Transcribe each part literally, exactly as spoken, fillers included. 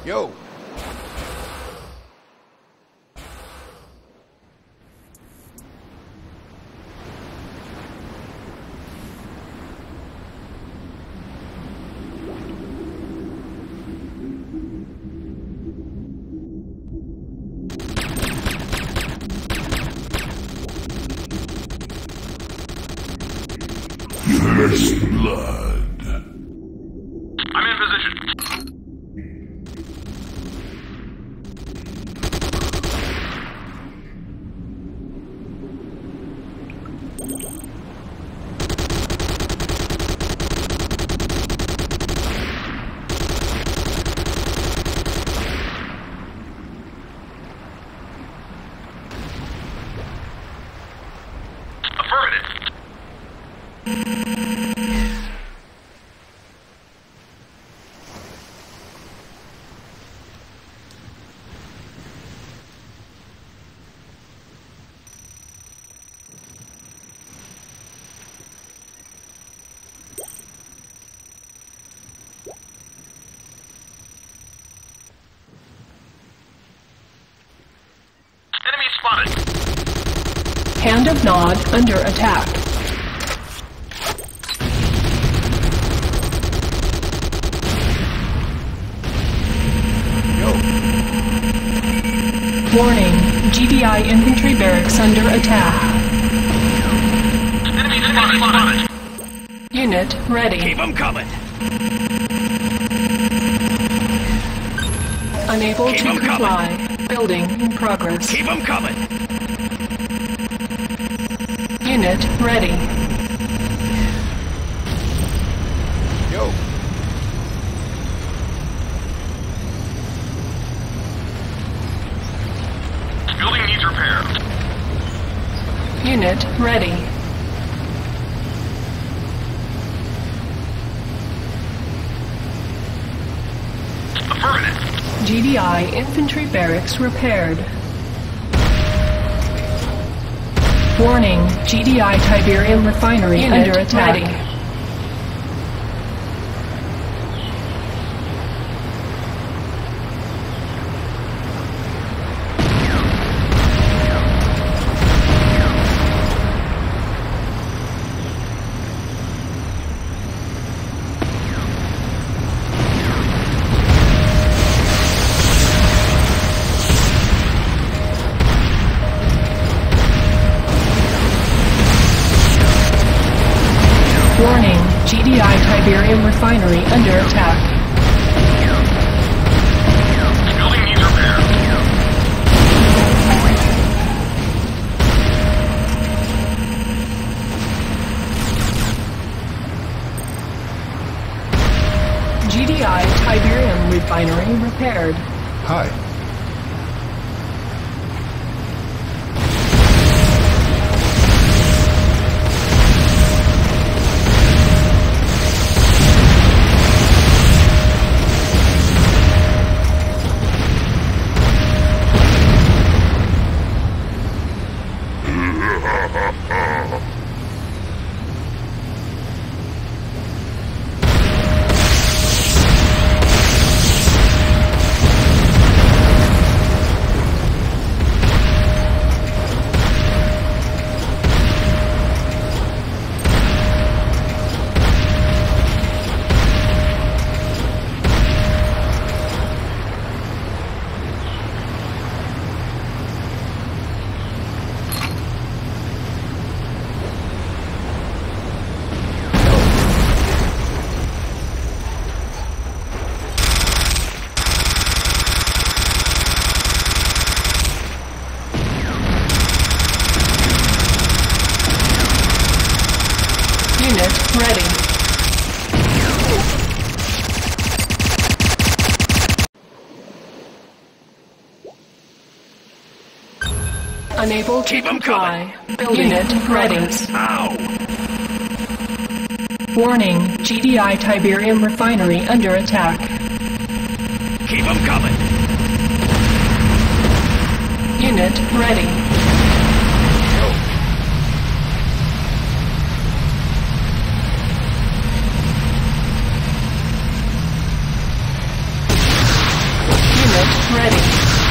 Yo. First blood. I'm in position. Affirmative. Enemy spotted. Hand of Nod under attack. Yo. Warning, G D I infantry barracks under attack. Enemy spotted. Unit ready. Keep them coming. Unable Keep to 'em comply. Building in progress. Keep them coming. Unit ready. Yo. Building needs repair. Unit ready. Affirmative. G D I infantry barracks repaired. Warning, G D I Tiberium refinery Unit under attack. ready. Warning, G D I Tiberium refinery under attack. Building needs repair. G D I Tiberium refinery repaired. Hi. Unit ready. Unable to Keep 'em comply. Building Unit in ready. progress. Ow! Warning, G D I Tiberium refinery under attack. Keep them coming. Unit ready. ready.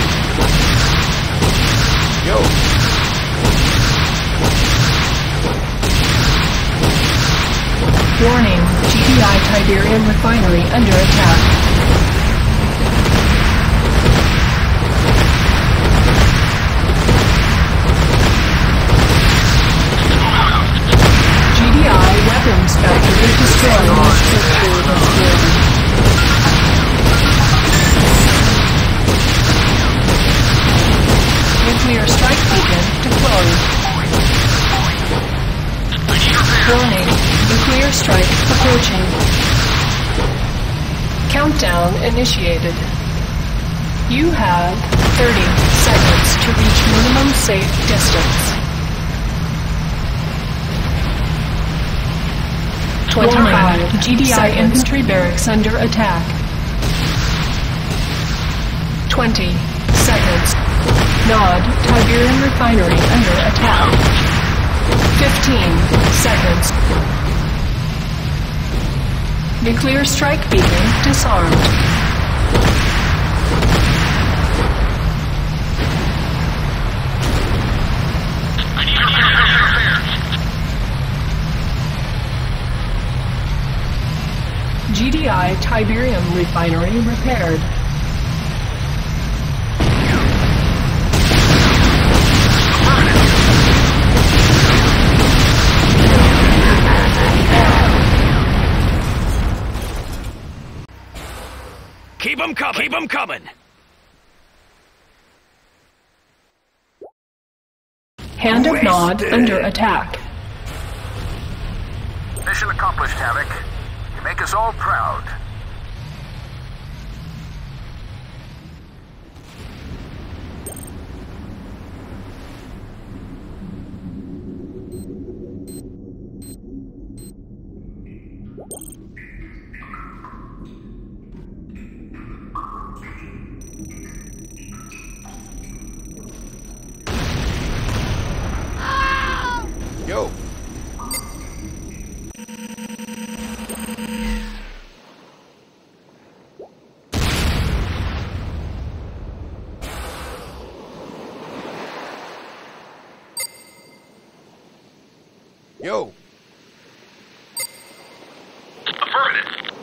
Yo. Warning, G D I Tiberium refinery under attack. G D I weapons factory destroyed. Nuclear strike beacon deployed. Warning, nuclear strike approaching. Countdown initiated. You have thirty seconds to reach minimum safe distance. twenty-five G D I infantry barracks under attack. twenty seconds. Nod Tiberium refinery under attack. fifteen seconds. Nuclear strike beacon disarmed. I need repairs. G D I Tiberium refinery repaired. Keep them coming. Keep them coming. Hand of Nod under attack. Mission accomplished, Havoc. You make us all proud. Yo. Yo. Affirmative.